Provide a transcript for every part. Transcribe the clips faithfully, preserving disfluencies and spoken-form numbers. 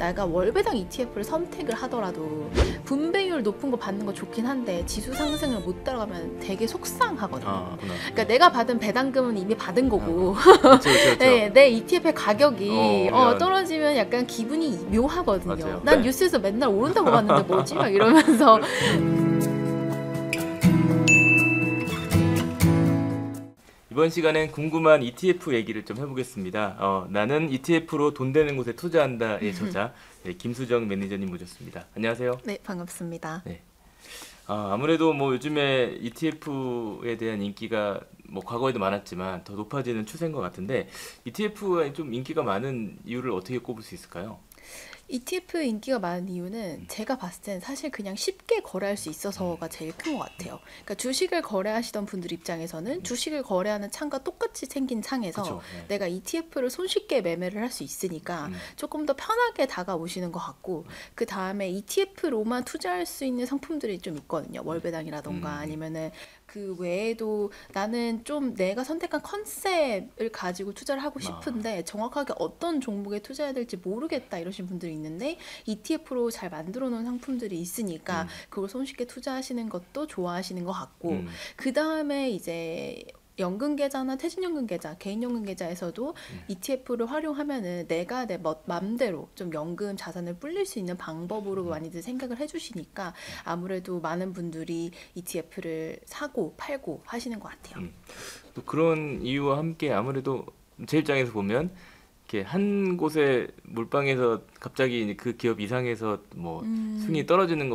내가 월배당 이티에프를 선택을 하더라도 분배율 높은 거 받는 거 좋긴 한데 지수 상승을 못 따라가면 되게 속상하거든요. 아, 그러니까 내가 받은 배당금은 이미 받은 거고 아, 그렇죠, 그렇죠. 네, 내 이티에프의 가격이 어, 어, 떨어지면 약간 기분이 묘하거든요. 맞아요. 난 네. 뉴스에서 맨날 오른다고 봤는데 뭐지? 막 이러면서 이번 시간엔 궁금한 이티에프 얘기를 좀 해보겠습니다. 어, 나는 이티에프로 돈 되는 곳에 투자한다의 저자 네, 김수정 매니저님 모셨습니다. 안녕하세요. 네, 반갑습니다. 네. 아, 아무래도 뭐 요즘에 이티에프에 대한 인기가 뭐 과거에도 많았지만 더 높아지는 추세인 것 같은데 이티에프에 좀 인기가 많은 이유를 어떻게 꼽을 수 있을까요? 이티에프 인기가 많은 이유는 제가 봤을 땐 사실 그냥 쉽게 거래할 수 있어서가 제일 큰 것 같아요. 그러니까 주식을 거래하시던 분들 입장에서는 주식을 거래하는 창과 똑같이 생긴 창에서 그쵸, 네. 내가 이티에프를 손쉽게 매매를 할 수 있으니까 음. 조금 더 편하게 다가오시는 것 같고, 그 다음에 이티에프로만 투자할 수 있는 상품들이 좀 있거든요. 월배당이라던가 음. 아니면은 그 외에도 나는 좀 내가 선택한 컨셉을 가지고 투자를 하고 싶은데 정확하게 어떤 종목에 투자해야 될지 모르겠다 이러신 분들이 있는데 이티에프로 잘 만들어 놓은 상품들이 있으니까 음. 그걸 손쉽게 투자하시는 것도 좋아하시는 것 같고, 음. 그 다음에 이제 연금 계좌나 퇴직연금 계좌, 개인연금 계좌에서도 음. 이티에프를 활용하면은 내가 내 멋- 맘대로 좀 연금 자산을 불릴 수 있는 방법으로 많이들 생각을 해주시니까 아무래도 많은 분들이 이티에프를 사고 팔고 하시는 것 같아요. 음. 또 그런 이유와 함께 아무래도 제 입장에서 보면 이렇게 한 곳에 몰빵해서 갑자기 그 기업 이상해서 뭐 음. 순위 떨어지는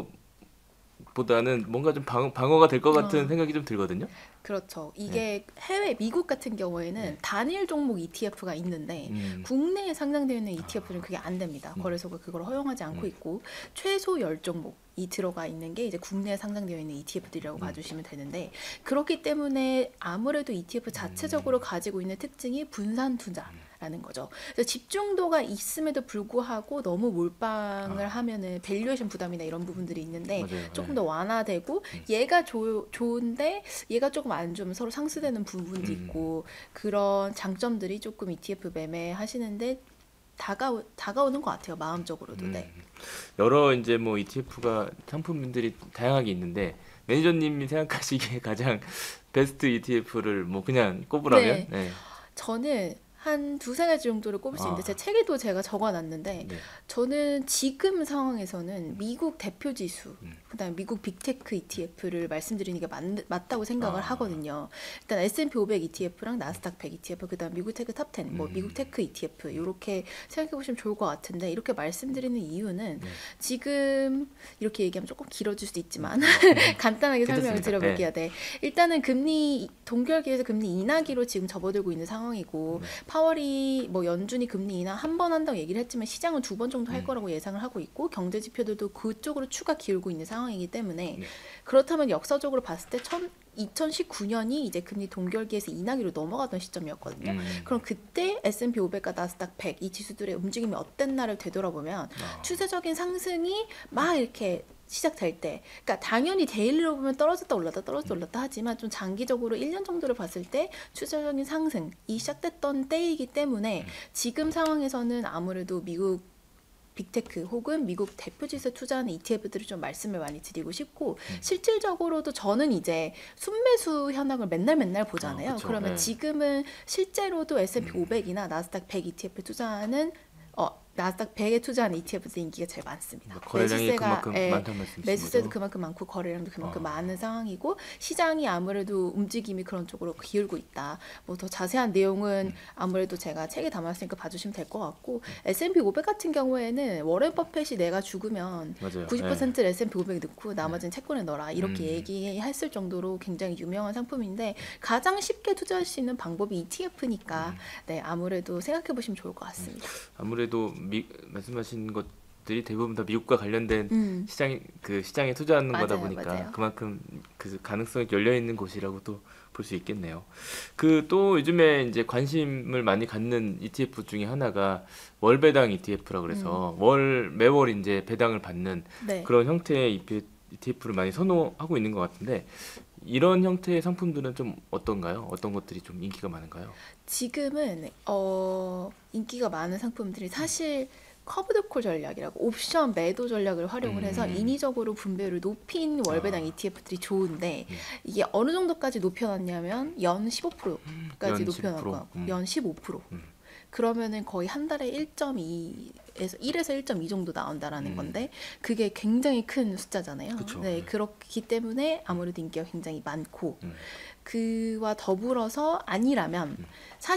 것보다는 뭔가 좀 방, 방어가 될 것 같은 어. 생각이 좀 들거든요. 그렇죠. 이게 해외 미국 같은 경우에는 네. 단일 종목 이티에프가 있는데 음. 국내에 상장되어 있는 이티에프는 그게 안 됩니다. 음. 거래소가 그걸 허용하지 않고 음. 있고 최소 열 종목이 들어가 있는 게 이제 국내에 상장되어 있는 이티에프들이라고 음. 봐주시면 되는데, 그렇기 때문에 아무래도 이티에프 자체적으로 가지고 있는 특징이 분산 투자 라는 거죠. 그래서 집중도가 있음에도 불구하고 너무 몰빵을 아. 하면은 밸류에이션 부담이나 이런 부분들이 있는데 맞아요. 조금 네. 더 완화되고 음. 얘가 조, 좋은데 얘가 조금 안 좋으면 서로 상쇄되는 부분도 음. 있고 그런 장점들이 조금 이티에프 매매 하시는데 다가오, 다가오는 것 같아요. 마음적으로도. 음. 네. 여러 이제 뭐 이티에프가 상품들이 다양하게 있는데 매니저님이 생각하시기에 가장 베스트 이티에프를 뭐 그냥 꼽으라면 네. 네. 저는 한 두세 가지 정도를 꼽을 수 있는데 아. 제 책에도 제가 적어놨는데 네. 저는 지금 상황에서는 미국 대표 지수, 음. 그다음에 미국 빅테크 이티에프를 말씀드리는 게 맞, 맞다고 생각을 아. 하거든요. 일단 에스앤피 오백 이티에프랑 나스닥 백 이티에프, 그다음 미국 테크 탑 텐, 뭐 음. 미국 테크 이티에프 이렇게 생각해 보시면 좋을 것 같은데, 이렇게 말씀드리는 이유는 네. 지금 이렇게 얘기하면 조금 길어질 수도 있지만 간단하게 설명을 괜찮습니다. 드려볼게요. 네. 일단은 금리 동결기에서 금리 인하기로 지금 접어들고 있는 상황이고 네. 파월이 뭐 연준이 금리 인하 한 번 한다고 얘기를 했지만 시장은 두 번 정도 할 음. 거라고 예상을 하고 있고 경제 지표들도 그쪽으로 추가 기울고 있는 상황이기 때문에 네. 그렇다면 역사적으로 봤을 때 이천십구 년이 이제 금리 동결기에서 인하기로 넘어가던 시점이었거든요. 음. 그럼 그때 에스앤피 오백과 나스닥 백 이 지수들의 움직임이 어땠나를 되돌아보면 아. 추세적인 상승이 막 이렇게 시작될 때, 그러니까 당연히 데일리로 보면 떨어졌다 올랐다 떨어졌다 올랐다 하지만 좀 장기적으로 일 년 정도를 봤을 때 추세적인 상승이 시작됐던 때이기 때문에 지금 상황에서는 아무래도 미국 빅테크 혹은 미국 대표지수에 투자하는 이티에프들을 좀 말씀을 많이 드리고 싶고, 음. 실질적으로도 저는 이제 순매수 현황을 맨날 맨날 보잖아요. 아, 그쵸. 그러면 네. 지금은 실제로도 에스앤피 음. 오백이나 나스닥 백 이티에프 투자하는 어 나스닥 백에 투자하는 이티에프들 인기가 제일 많습니다. 뭐 거래량이 매수세가, 그만큼 예, 많다는 말씀이신 매수세도 거죠? 그만큼 많고 거래량도 그만큼 아. 많은 상황이고 시장이 아무래도 움직임이 그런 쪽으로 기울고 있다. 뭐 더 자세한 내용은 음. 아무래도 제가 책에 담았으니까 봐주시면 될 것 같고, 에스앤피 오백 같은 경우에는 워렌 버핏이 내가 죽으면 맞아요. 구십 퍼센트를 에스앤피 오백에 넣고 나머지는 채권에 넣어라 이렇게 음. 얘기했을 정도로 굉장히 유명한 상품인데 가장 쉽게 투자할 수 있는 방법이 이티에프니까 음. 네, 아무래도 생각해 보시면 좋을 것 같습니다. 아무래도 미, 말씀하신 것들이 대부분 다 미국과 관련된 음. 시장 그 시장에 투자하는 맞아요, 거다 보니까 맞아요. 그만큼 그 가능성이 열려 있는 곳이라고 또 볼 수 있겠네요. 그 또 요즘에 이제 관심을 많이 갖는 이티에프 중에 하나가 월배당 이티에프라 그래서 월 매월 이제 배당을 받는 네. 그런 형태의 이티에프를 많이 선호하고 있는 것 같은데 이런 형태의 상품들은 좀 어떤가요? 어떤 것들이 좀 인기가 많은가요? 지금은 어, 인기가 많은 상품들이 사실 커브드 콜 전략이라고 옵션 매도 전략을 활용을 해서 음. 인위적으로 분배율을 높인 월배당 아. 이티에프들이 좋은데 음. 이게 어느 정도까지 높여놨냐면 연 십오 퍼센트까지 연 높여놨고 십오 퍼센트. 음. 연 십오 퍼센트 음. 그러면은 거의 한 달에 일 점 이에서 일에서 일 점 이 정도 나온다라는 음. 건데 그게 굉장히 큰 숫자잖아요. 그쵸. 네, 네. 그렇기 때문에 아무래도 인기가 굉장히 많고 음. 그와 더불어서 아니라면 음.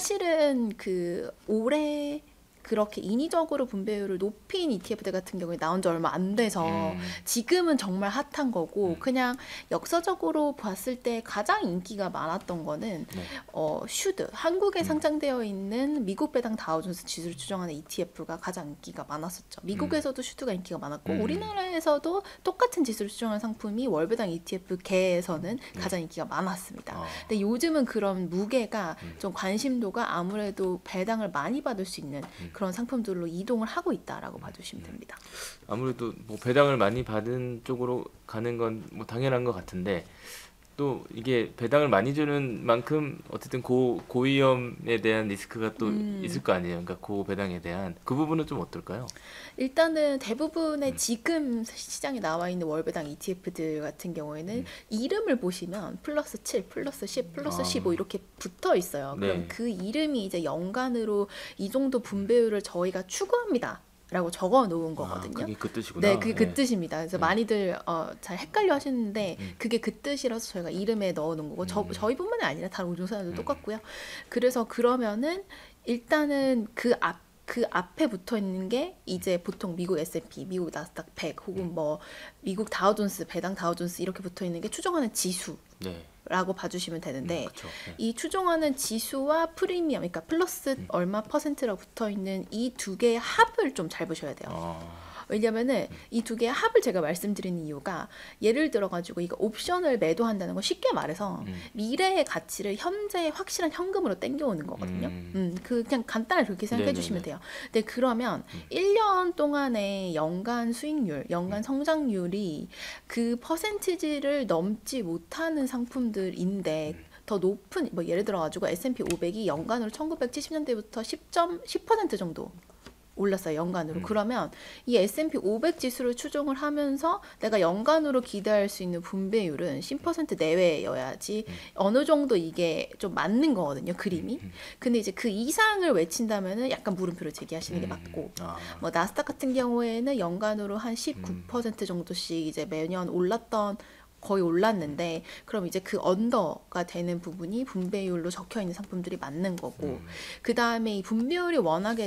사실은 그 올해 그렇게 인위적으로 분배율을 높인 이티에프들 같은 경우에 나온 지 얼마 안 돼서 음. 지금은 정말 핫한 거고 음. 그냥 역사적으로 봤을 때 가장 인기가 많았던 거는 네. 어, 슈드 한국에 음. 상장되어 있는 미국 배당 다우존스 지수를 추정하는 이티에프가 가장 인기가 많았었죠. 미국에서도 슈드가 인기가 많았고 음. 우리나라에서도 똑같은 지수를 추정한 상품이 월배당 이티에프 계에서는 네. 가장 인기가 많았습니다. 아. 근데 요즘은 그런 무게가 음. 좀 관심도가 아무래도 배당을 많이 받을 수 있는 음. 그런 상품들로 이동을 하고 있다라고 봐주시면 됩니다. 아무래도 뭐 배당을 많이 받은 쪽으로 가는 건 뭐 당연한 것 같은데 또 이게 배당을 많이 주는 만큼 어쨌든 고 고위험에 대한 리스크가 또 음. 있을 거 아니에요. 그러니까 고 배당에 대한 그 부분은 좀 어떨까요? 일단은 대부분의 음. 지금 시장에 나와 있는 월배당 이티에프들 같은 경우에는 음. 이름을 보시면 플러스 칠, 플러스 십, 플러스 아. 십오 이렇게 붙어 있어요. 네. 그럼 그 이름이 이제 연간으로 이 정도 분배율을 저희가 추구합니다. 라고 적어 놓은 아, 거거든요. 그게 그 뜻이구나. 네, 그게 그 네. 뜻입니다. 그래서 네. 많이들 어, 잘 헷갈려 하시는데 음. 그게 그 뜻이라서 저희가 이름에 넣어 놓은 거고 저, 음. 저희뿐만이 아니라 다른 우종사들도 음. 똑같고요. 그래서 그러면은 일단은 그 앞, 그 앞에 붙어 있는 게 이제 보통 미국 에스 앤 피, 미국 나스닥 백 혹은 뭐 미국 다우존스, 배당 다우존스 이렇게 붙어 있는 게 추정하는 지수 네. 라고 봐주시면 되는데 음, 그쵸. 네. 이 추정하는 지수와 프리미엄, 그러니까 플러스 음. 얼마 퍼센트라고 붙어 있는 이 두 개의 합을 좀 잘 보셔야 돼요. 아. 왜냐면은 이 두 개의 합을 제가 말씀드리는 이유가 예를 들어 가지고 이거 옵션을 매도한다는 건 쉽게 말해서 음. 미래의 가치를 현재의 확실한 현금으로 땡겨오는 거거든요. 음. 음, 그 그냥 간단하게 그렇게 생각해 네네네. 주시면 돼요. 근데 그러면 음. 일 년 동안의 연간 수익률, 연간 음. 성장률이 그 퍼센티지를 넘지 못하는 상품들인데 음. 더 높은 뭐 예를 들어 가지고 에스 앤 피 오백이 연간으로 천구백칠십 년대부터 십 점 십 퍼센트 정도 올랐어요, 연간으로. 음. 그러면 이 에스 앤 피 오백 지수를 추정을 하면서 내가 연간으로 기대할 수 있는 분배율은 십 퍼센트 내외여야지 음. 어느 정도 이게 좀 맞는 거거든요, 그림이. 음. 근데 이제 그 이상을 외친다면은 약간 물음표를 제기하시는 게 음. 맞고 아. 뭐 나스닥 같은 경우에는 연간으로 한 십구 퍼센트 정도씩 이제 매년 올랐던 거의 올랐는데 그럼 이제 그 언더가 되는 부분이 분배율로 적혀 있는 상품들이 맞는 거고 음. 그 다음에 이 분배율이 워낙에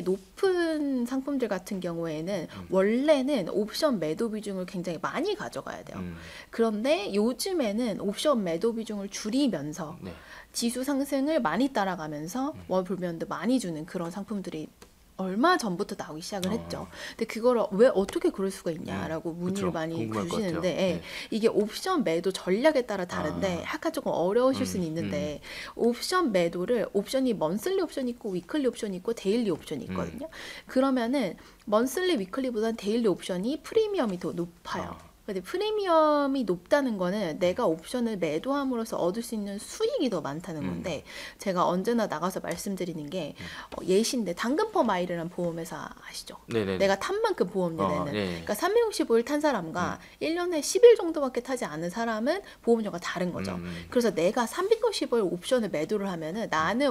높은 상품들 같은 경우에는 음. 원래는 옵션 매도 비중을 굉장히 많이 가져가야 돼요. 음. 그런데 요즘에는 옵션 매도 비중을 줄이면서 네. 지수 상승을 많이 따라가면서 음. 월 불면도 많이 주는 그런 상품들이 얼마 전부터 나오기 시작을 어. 했죠. 근데 그거를 왜 어떻게 그럴 수가 있냐라고 음, 문의를 그쵸. 많이 궁금할 것 주시는데 같아요. 예, 네. 이게 옵션 매도 전략에 따라 다른데 아. 약간 조금 어려우실 음, 수는 있는데 옵션 매도를 옵션이 먼슬리 옵션이 있고 위클리 옵션이 있고 데일리 옵션이 있거든요. 그러면은 먼슬리 위클리보다는 데일리 옵션이 프리미엄이 더 높아요. 아. 근데 프리미엄이 높다는 거는 내가 옵션을 매도함으로써 얻을 수 있는 수익이 더 많다는 음. 건데 제가 언제나 나가서 말씀드리는 게 어, 예시인데 당근퍼 마일이라는 보험회사 아시죠? 네네. 내가 탄 만큼 보험료 어, 내는. 예. 그러니까 삼백육십오 일 탄 사람과 일 년에 십 일 정도밖에 타지 않은 사람은 보험료가 다른 거죠. 음. 그래서 내가 삼백육십오 일 옵션을 매도를 하면은 나는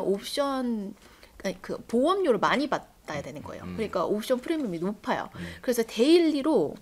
옵션 아니, 그 보험료를 많이 받아야 되는 거예요. 음. 그러니까 옵션 프리미엄이 높아요. 음. 그래서 데일리로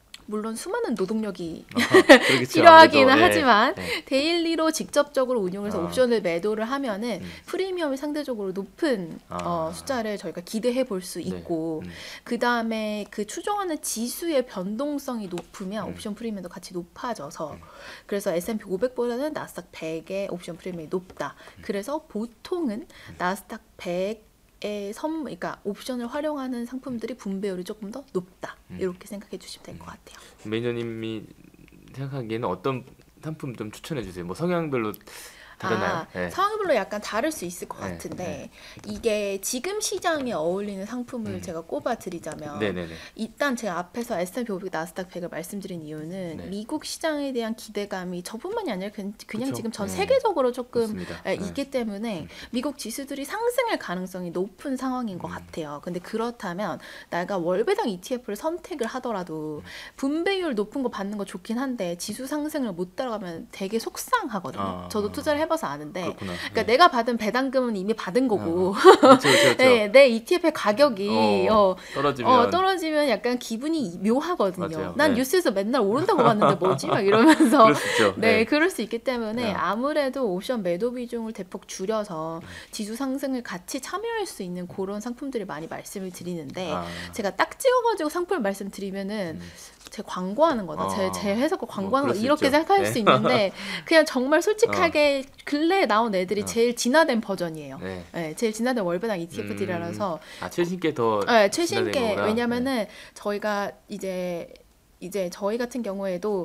물론 수많은 노동력이 아하, 그러겠죠. 필요하기는 아무래도. 예. 하지만 네. 데일리로 직접적으로 운용해서 아. 옵션을 매도를 하면은 음. 프리미엄이 상대적으로 높은 아. 어, 숫자를 저희가 기대해 볼 수 네. 있고 음. 그 다음에 그 추정하는 지수의 변동성이 높으면 음. 옵션 프리미엄도 같이 높아져서 음. 그래서 에스 앤 피 오백보다는 나스닥 백의 옵션 프리미엄이 높다. 음. 그래서 보통은 나스닥 백 의 선, 그러니까 옵션을 활용하는 상품들이 분배율이 조금 더 높다. 음. 이렇게 생각해 주시면 될 것 같아요. 매니저님이 생각하기에는 어떤 상품 좀 추천해 주세요. 뭐 성향별로 다르나요? 아, 네. 상황별로 약간 다를 수 있을 것 네, 같은데 네. 이게 지금 시장에 어울리는 상품을 음. 제가 꼽아 드리자면 네네네. 일단 제가 앞에서 에스 앤 피 오백, 나스닥 백을 말씀드린 이유는 네. 미국 시장에 대한 기대감이 저뿐만이 아니라 그냥, 그냥 그쵸? 지금 전 네. 세계적으로 조금 맞습니다. 예, 네. 있기 때문에 미국 지수들이 상승할 가능성이 높은 상황인 것 음. 같아요. 근데 그렇다면 내가 월배당 이티에프를 선택을 하더라도 분배율 높은 거 받는 거 좋긴 한데 지수 상승을 못 따라가면 되게 속상하거든요. 아. 저도 투자를 해봐서 아는데 그렇구나. 그러니까 네. 내가 받은 배당금은 이미 받은 거고 그렇죠, 그렇죠. 네, 내 이티에프의 가격이 어, 어, 떨어지면 어, 떨어지면 약간 기분이 묘하거든요. 맞아요. 난 네. 뉴스에서 맨날 오른다고 봤는데 뭐지? 막 이러면서 그럴 수 있죠. 네, 네. 그럴 수 있기 때문에 네. 아무래도 옵션 매도 비중을 대폭 줄여서 지수 상승을 같이 참여할 수 있는 그런 상품들을 많이 말씀을 드리는데 아. 제가 딱 찍어가지고 상품을 말씀드리면은 음. 제 광고하는 거다. 어. 제, 제 회사가 광고하는 뭐 거 그럴 수 이렇게 있죠. 생각할 네. 수 있는데 그냥 정말 솔직하게 근래에 나온 애들이 어. 제일 진화된 버전이에요. 네. 네, 제일 진화된 월배당 이티에프들이라서 아, 최신 게 더 네, 진화된 최신께 거구나. 왜냐면은 저희가 이제 이제 저희 같은 경우에도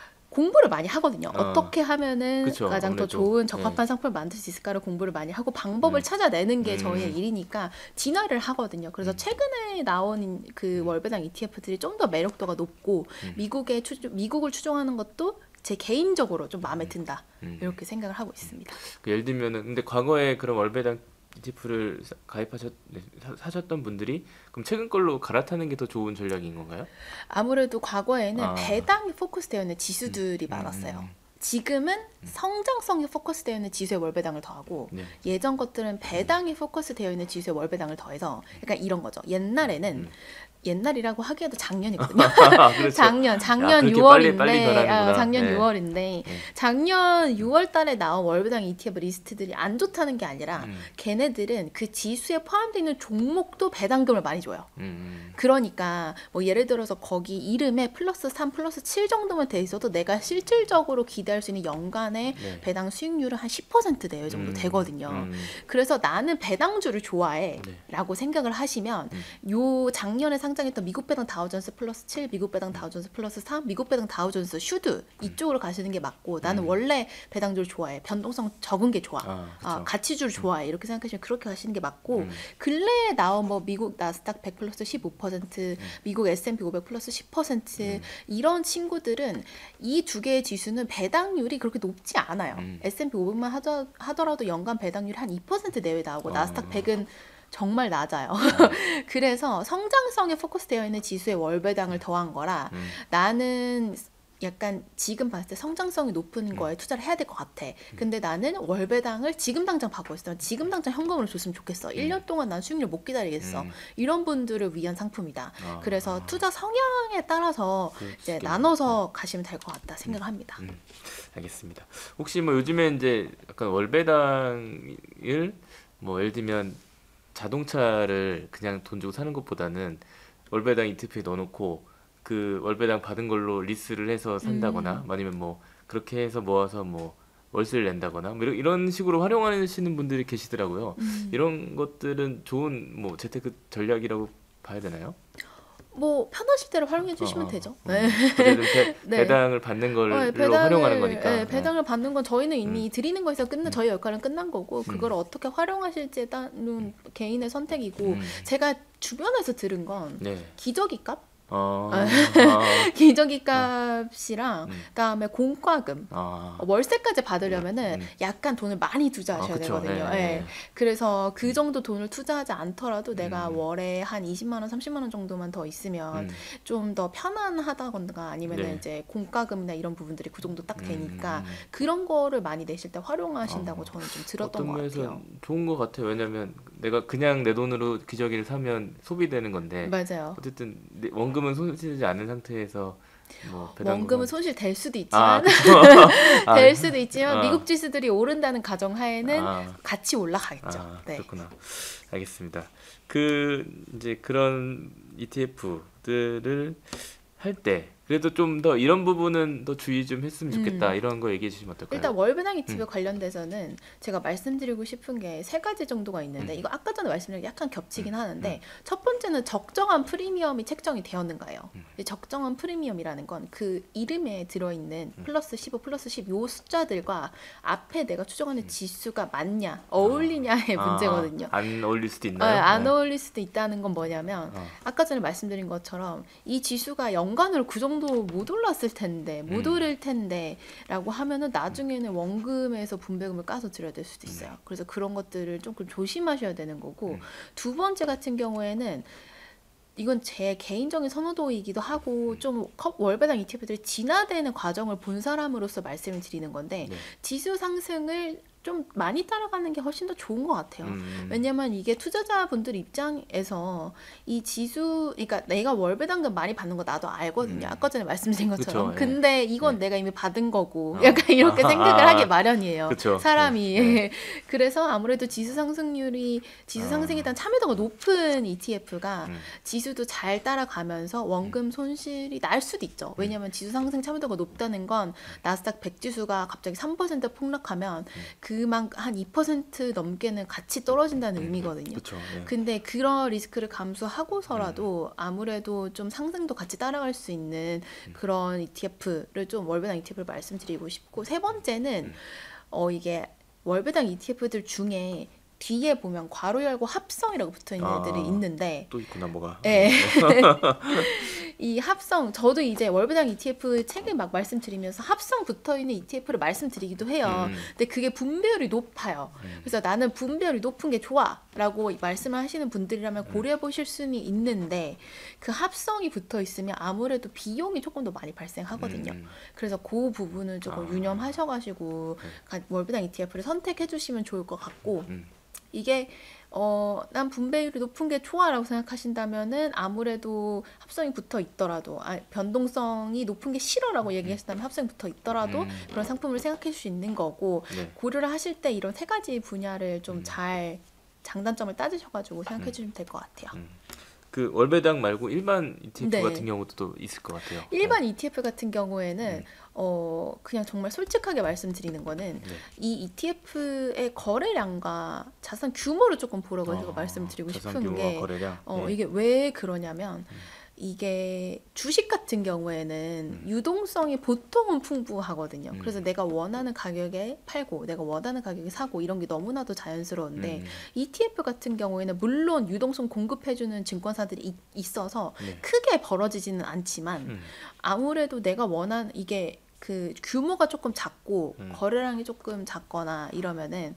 공부를 많이 하거든요. 어. 어떻게 하면은 그쵸, 가장 더 아무래도. 좋은 적합한 네. 상품을 만들 수 있을까를 공부를 많이 하고 방법을 음. 찾아내는 게 음. 저희의 일이니까 진화를 하거든요. 그래서 음. 최근에 나온 그 월배당 이티에프들이 좀 더 매력도가 높고 음. 미국의 추, 미국을 추종하는 것도 제 개인적으로 좀 마음에 든다. 음. 이렇게 생각을 하고 있습니다. 그 예를 들면은 근데 과거에 그런 월배당 이티에프를 사- 가입하셨 네, 사- 사셨던 분들이 그럼 최근 걸로 갈아타는 게 더 좋은 전략인 건가요? 아무래도 과거에는 아. 배당이 포커스되어 있는 지수들이 음. 많았어요. 지금은 성장성이 포커스되어 있는 지수의 월배당을 더하고 네. 예전 것들은 배당이 포커스되어 있는 지수의 월배당을 더해서 약간 이런 거죠. 옛날에는 음. 옛날이라고 하기에도 작년이거든요. 그렇죠. 작년, 작년 그렇게 유월인데, 빨리- 빨리 변하는구나. 아, 작년 네. 유월인데, 작년 유월 달에 나온 월배당 이티에프 리스트들이 안 좋다는 게 아니라, 음. 걔네들은 그 지수에 포함되어 있는 종목도 배당금을 많이 줘요. 음. 그러니까 뭐 예를 들어서 거기 이름에 플러스 삼, 플러스 칠 정도만 돼 있어도 내가 실질적으로 기대할 수 있는 연간의 네. 배당 수익률은 한 십 퍼센트 내외 정도 음. 되거든요. 음. 그래서 나는 배당주를 좋아해 네. 라고 생각을 하시면 음. 요 작년에 상장했던 미국 배당 다우존스 플러스 칠, 미국 배당 다우존스 플러스 삼, 미국 배당 다우존스 슈드 이쪽으로 가시는 게 맞고 나는 음. 원래 배당주를 좋아해. 변동성 적은 게 좋아. 아, 그쵸. 아, 가치주를 좋아해. 이렇게 생각하시면 그렇게 가시는 게 맞고 음. 근래에 나온 뭐 미국 나스닥 백 플러스 십오 퍼센트, 미국 에스 앤 피 오백 플러스 십 퍼센트 음. 이런 친구들은 이 두 개의 지수는 배당률이 그렇게 높지 않아요. 음. 에스 앤 피 오백만 하더, 하더라도 연간 배당률이 한 이 퍼센트 내외 나오고 어. 나스닥 백은 정말 낮아요. 그래서 성장성에 포커스되어 있는 지수의 월배당을 더한 거라 음. 나는 약간 지금 봤을 때 성장성이 높은 음. 거에 투자를 해야 될 것 같아. 근데 나는 월배당을 지금 당장 받고 있어. 지금 당장 현금으로 줬으면 좋겠어. 일 년 동안 난 수익률 못 기다리겠어. 음. 이런 분들을 위한 상품이다. 아. 그래서 투자 성향에 따라서 그럴 수 이제 있겠네요. 나눠서 가시면 될 것 같다 생각합니다. 음. 알겠습니다. 혹시 뭐 요즘에 이제 약간 월배당을 뭐 예를 들면 자동차를 그냥 돈 주고 사는 것보다는 월배당 이티에프에 넣어놓고 그 월배당 받은 걸로 리스를 해서 산다거나 음. 아니면 뭐 그렇게 해서 모아서 뭐 월세를 낸다거나 뭐 이런, 이런 식으로 활용하시는 분들이 계시더라고요. 음. 이런 것들은 좋은 뭐 재테크 전략이라고 봐야 되나요? 뭐 편하실 대로 활용해 주시면 어, 되죠. 음. 네. 어쨌든 배, 네. 배당을 받는 걸로 어, 배당을, 활용하는 거니까. 네, 배당을 받는 건 저희는 이미 드리는 거에서 끝난 음. 저희 역할은 끝난 거고 그걸 어떻게 활용하실지에 따른 개인의 선택이고 음. 제가 주변에서 들은 건 네. 기저귀 값, 어, 아. 아, 기저귀 값이랑 음. 그다음에 공과금 아, 월세까지 받으려면은 음. 약간 돈을 많이 투자하셔야 아, 그쵸. 되거든요. 네, 예. 네. 그래서 그 정도 돈을 투자하지 않더라도 내가 음. 월에 한 이십만 원, 삼십만 원 정도만 더 있으면 음. 좀 더 편안하다거나 아니면은 네. 이제 공과금이나 이런 부분들이 그 정도 딱 되니까 음. 그런 거를 많이 내실 때 활용하신다고 어. 저는 좀 들었던 어떤 것 면에서 같아요. 좋은 것 같아요. 왜냐면 내가 그냥 내 돈으로 기저귀를 사면 소비되는 건데 맞아요. 어쨌든 내 원금은 손실되지 않은 상태에서 뭐 배당금은- 원금은 손실 될 수도 아, 있지만 그쵸. 아, 될 수도 있지만 아. 미국 지수들이 오른다는 가정하에는 아. 같이 올라가겠죠. 아, 네. 그렇구나. 알겠습니다. 그 이제 그런 이티에프들을 할 때 그래도 좀 더 이런 부분은 더 주의 좀 했으면 좋겠다. 음. 이런 거 얘기해 주시면 어떨까요? 일단 월배당 이티에프 음. 관련돼서는 제가 말씀드리고 싶은 게 세 가지 정도가 있는데 음. 이거 아까 전에 말씀드린 게 약간 겹치긴 음. 하는데 첫 번째는 적정한 프리미엄이 책정이 되었는가요? 음. 이 적정한 프리미엄이라는 건 그 이름에 들어있는 음. 플러스 십오, 플러스 십 요 숫자들과 앞에 내가 추정하는 음. 지수가 맞냐, 어울리냐의 아, 문제거든요. 안 어울릴 수도 어, 있나요? 안 네. 어울릴 수도 있다는 건 뭐냐면 어. 아까 전에 말씀드린 것처럼 이 지수가 연간으로 그 정도 못 올랐을 텐데 못 음. 오를 텐데 라고 하면은 나중에는 원금에서 분배금을 까서 드려야 될 수도 있어요. 음. 그래서 그런 것들을 조금 조심하셔야 되는 거고 음. 두 번째 같은 경우에는 이건 제 개인적인 선호도이기도 하고 좀 컵- 월배당 이티에프들이 진화되는 과정을 본 사람으로서 말씀을 드리는 건데 네. 지수 상승을 좀 많이 따라가는 게 훨씬 더 좋은 것 같아요. 음. 왜냐면 이게 투자자분들 입장에서 이 지수, 그러니까 내가 월배당금 많이 받는 거 나도 알거든요. 음. 아까 전에 말씀드린 것처럼. 그쵸, 예. 근데 이건 네. 내가 이미 받은 거고, 어. 약간 이렇게 아, 생각을 아, 하기 마련이에요. 그쵸. 사람이. 네. 그래서 아무래도 지수 상승률이, 지수 아. 상승에 대한 참여도가 높은 이티에프가 음. 지수도 잘 따라가면서 원금 손실이 날 수도 있죠. 왜냐면 지수 상승 참여도가 높다는 건 나스닥 백 지수가 갑자기 삼 퍼센트 폭락하면 그만 한 이 퍼센트 넘게는 같이 떨어진다는 의미거든요. 그렇죠. 네. 근데 그런 리스크를 감수하고서라도 아무래도 좀 상승도 같이 따라갈 수 있는 그런 이티에프를 좀 월배당 이티에프를 말씀드리고 싶고 세 번째는 어 이게 월배당 이티에프들 중에 뒤에 보면 괄호 열고 합성이라고 붙어 있는 아. 애들이 있는데 또 있구나 뭐가. 예. 이 합성 저도 이제 월배당 이티에프 책을 막 말씀드리면서 합성 붙어 있는 이티에프를 말씀드리기도 해요. 음. 근데 그게 분배율이 높아요. 음. 그래서 나는 분배율이 높은 게 좋아라고 말씀을 하시는 분들이라면 고려해 보실 수는 있는데 그 합성이 붙어 있으면 아무래도 비용이 조금 더 많이 발생하거든요. 음. 그래서 그 부분을 조금 아. 유념하셔가지고 월배당 이티에프를 선택해 주시면 좋을 것 같고 음. 이게 어, 난 분배율이 높은 게 좋아라고 생각하신다면은 아무래도 합성이 붙어 있더라도 아, 변동성이 높은 게 싫어라고 얘기하신다면 합성이 붙어 있더라도 음. 그런 상품을 생각해 줄 수 있는 거고 네. 고려를 하실 때 이런 세 가지 분야를 좀 음. 잘 장단점을 따지셔가지고 생각해 주시면 될 것 같아요. 음. 그 월배당 말고 일반 이티에프 네. 같은 경우도 또 있을 것 같아요. 일반 이티에프 같은 경우에는 음. 어 그냥 정말 솔직하게 말씀드리는 거는 네. 이 이티에프의 거래량과 자산 규모를 조금 보라고 어, 제가 말씀드리고 자산 싶은 규모와 게 거래량. 어, 네. 이게 왜 그러냐면 이게 주식 같은 경우에는 음. 유동성이 보통은 풍부하거든요. 음. 그래서 내가 원하는 가격에 팔고 내가 원하는 가격에 사고 이런 게 너무나도 자연스러운데 음. 이티에프 같은 경우에는 물론 유동성 공급해주는 증권사들이 이- 있어서 네. 크게 벌어지지는 않지만 음. 아무래도 내가 원하는 이게 그 규모가 조금 작고 음. 거래량이 조금 작거나 이러면은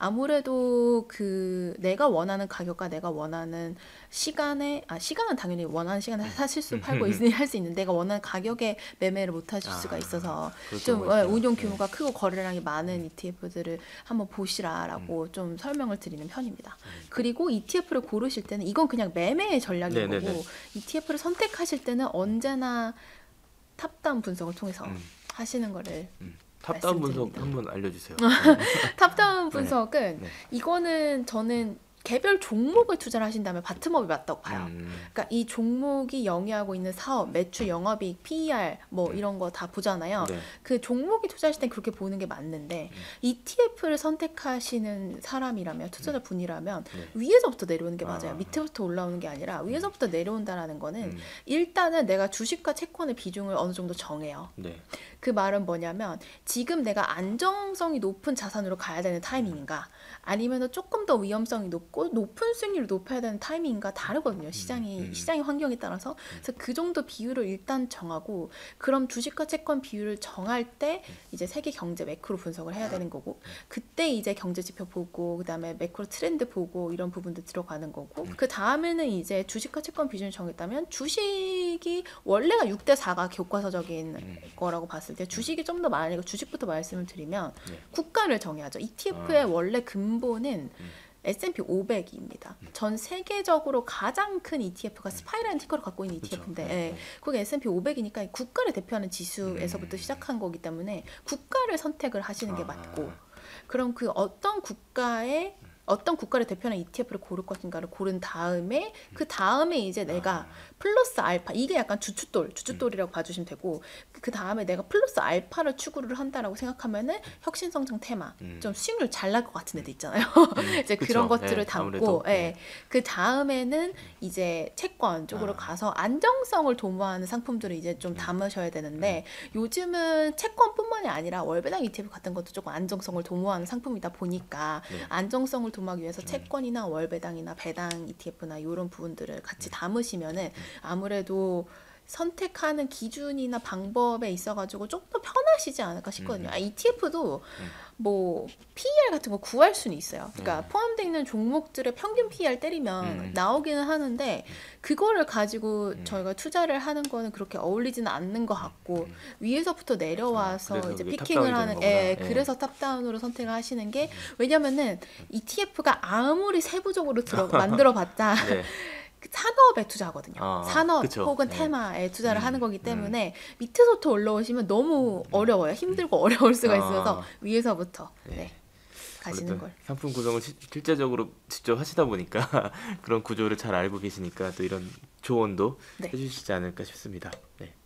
아무래도 그 내가 원하는 가격과 내가 원하는 시간에 아 시간은 당연히 원하는 시간에 사실 수 팔고 있으니 할 수 있는데 내가 원하는 가격에 매매를 못 하실 아, 수가 있어서 그럴 좀 경우가 어, 있구나. 운용 네. 규모가 크고 거래량이 많은 이티에프들을 한번 보시라라고 좀 설명을 드리는 편입니다. 그리고 이티에프를 고르실 때는 이건 그냥 매매의 전략인 네네네. 거고 이티에프를 선택하실 때는 언제나 탑다운 분석을 통해서 음. 하시는 거를 음. 탑다운 분석 말씀드립니다. 한번 알려주세요. 탑다운 분석은 네. 이거는 저는 개별 종목을 투자를 하신다면 바텀업이 맞다고 봐요. 음. 그러니까 이 종목이 영위하고 있는 사업, 매출, 영업이익, 피이알 뭐 이런 거 다 보잖아요. 네. 그 종목이 투자하실 땐 그렇게 보는 게 맞는데 음. 이티에프를 선택하시는 사람이라면 투자자 분이라면 네. 위에서부터 내려오는 게 맞아요. 아. 밑에부터 올라오는 게 아니라 위에서부터 내려온다라는 거는 음. 일단은 내가 주식과 채권의 비중을 어느 정도 정해요. 네. 그 말은 뭐냐면 지금 내가 안정성이 높은 자산으로 가야 되는 타이밍인가 아니면 조금 더 위험성이 높고 높은 수익률을 높여야 되는 타이밍인가 다르거든요. 시장이 음. 시장의 환경에 따라서. 그래서 그 정도 비율을 일단 정하고 그럼 주식과 채권 비율을 정할 때 이제 세계 경제 매크로 분석을 해야 되는 거고 그때 이제 경제 지표 보고 그다음에 매크로 트렌드 보고 이런 부분들 들어가는 거고 그 다음에는 이제 주식과 채권 비중을 정했다면 주식이 원래가 육 대 사가 교과서적인 음. 거라고 봤을 때 주식이 좀 더 많으니까 주식부터 말씀을 드리면 네. 국가를 정해야죠. 이티에프의 아. 원래 근본은 음. 에스 앤 피 오백입니다. 전 세계적으로 가장 큰 이티에프가 스파이라는 티커를 갖고 있는 그쵸. 이티에프인데 네, 예, 네. 그게 에스 앤 피 오백이니까 국가를 대표하는 지수에서부터 음. 시작한 거기 때문에 국가를 선택을 하시는 게 아. 맞고 그럼 그 어떤 국가의 어떤 국가를 대표하는 이티에프를 고를 것인가를 고른 다음에 그 다음에 이제 내가 플러스 알파 이게 약간 주춧돌 주춧돌이라고 봐주시면 되고 그 다음에 내가 플러스 알파를 추구를 한다라고 생각하면은 혁신성장 테마 음. 좀 수익률 잘 날 것 같은 애들 있잖아요. 이제 그쵸. 그런 것들을 네, 담고 아무래도, 예. 네. 그 다음에는 이제 채권 쪽으로 아. 가서 안정성을 도모하는 상품들을 이제 좀 담으셔야 되는데 요즘은 채권뿐만이 아니라 월배당 이티에프 같은 것도 조금 안정성을 도모하는 상품이다 보니까 네. 안정성을 도모하기 위해서 채권이나 월배당이나 배당 이티에프나 이런 부분들을 같이 담으시면은 아무래도 선택하는 기준이나 방법에 있어가지고 좀 더 편하시지 않을까 싶거든요. 아, 이티에프도 뭐 피이알 같은 거 구할 수는 있어요. 그러니까 네. 포함되어 있는 종목들의 평균 피이알 때리면 음. 나오기는 하는데 그거를 가지고 저희가 투자를 하는 거는 그렇게 어울리지는 않는 것 같고 위에서부터 내려와서 그래서 이제 그게 피킹을 탑다운이 하는 되는 예, 거구나. 예. 그래서 탑다운으로 선택을 하시는 게 왜냐면은 이티에프가 아무리 세부적으로 들어 만들어봤자 네. 산업에 투자하거든요. 아, 산업 그쵸. 혹은 네. 테마에 투자를 음, 하는 거기 음. 때문에 밑에서부터 올라오시면 너무 어려워요. 힘들고 어려울 수가 아. 있어서 위에서부터 네. 네, 가시는 어쨌든 걸. 상품 구성을 시- 실제적으로 직접 하시다 보니까 그런 구조를 잘 알고 계시니까 또 이런 조언도 네. 해주시지 않을까 싶습니다. 네.